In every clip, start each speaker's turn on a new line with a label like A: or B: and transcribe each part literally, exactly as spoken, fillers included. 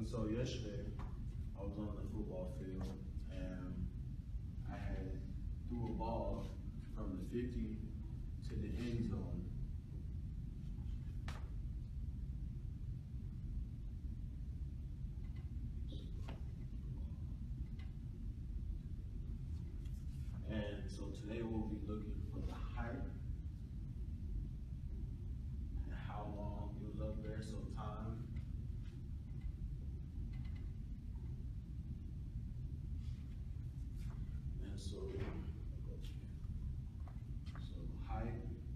A: And so yesterday, I was on the football field and I had threw a ball from the fifty to the end zone. And so today we'll be looking for the height and how long it was up there, so time. And so, so height,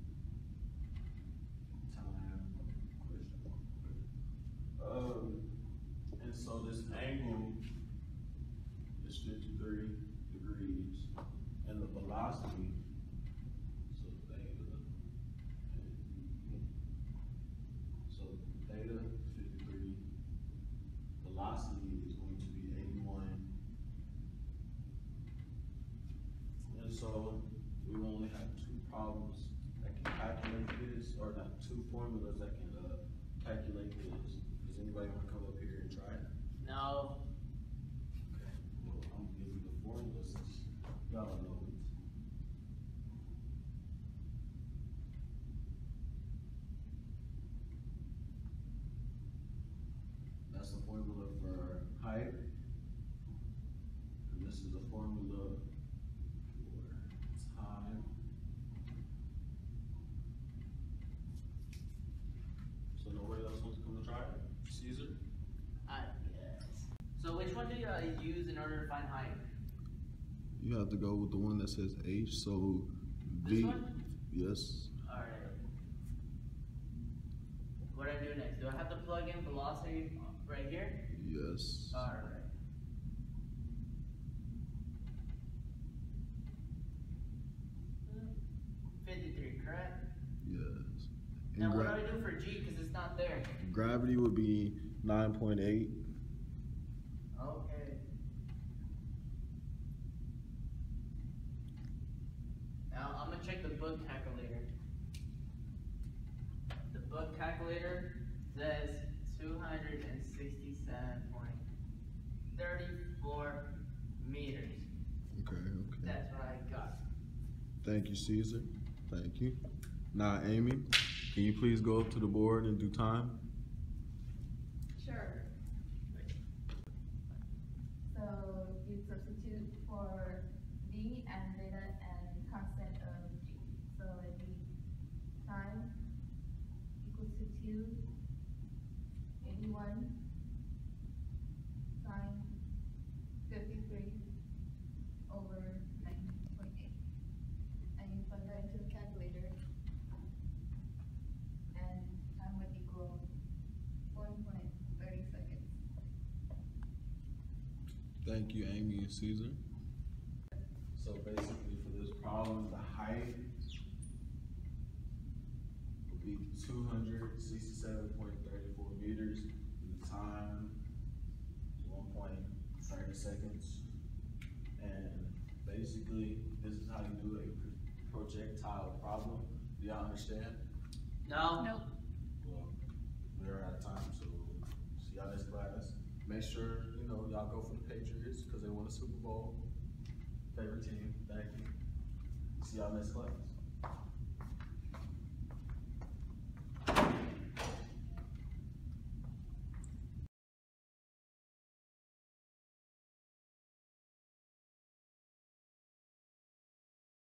A: time, question. Um, and so this angle is fifty-three degrees. And the velocity, so theta, so theta fifty-three, velocity is going to be eighty-one. And so we only have two problems that can calculate this, or not two formulas that can uh, calculate this. Does anybody want to come up here and try it?
B: No.
A: Okay, well, I'm gonna give you the formula since y'all know it. That's the formula for height, and this is the formula for time. So nobody else wants to come and try it? Caesar?
B: I guess. So which one do you uh, use in order to find height?
C: You have to go with the one that says H, so
B: This
C: V,
B: one?
C: yes.
B: Alright. What do I do next? Do I have to plug in velocity right here?
C: Yes.
B: Alright. fifty-three, correct?
C: Yes. And
B: Now what
C: gra-
B: do I do for G, because it's not there?
C: gravity would be nine point eight.
B: Okay. Now I'm gonna check the book calculator. The book calculator says two hundred sixty-seven point three four meters.
C: Okay, okay.
B: That's what I got.
C: Thank you, Caesar. Thank you. Now, Amy, can you please go up to the board and do time?
D: Sure. So you substitute for V and theta and constant of G. So it'd be time equals to two, eighty-one, sine fifty-three over nine point eight. And you plug that into the calculator, and time would equal one point three zero seconds.
C: Thank you, Amy and Caesar.
A: So basically for this problem, the height would be two hundred sixty-seven point three four meters, and the time is one point three zero seconds. And basically, this is how you do a projectile problem. Do y'all understand?
B: No?
D: Nope.
A: Well, we're out of time, so see y'all next class. Make sure, you know, y'all go for the Patriots because they won a Super Bowl. Favorite team. Thank you. See y'all next class.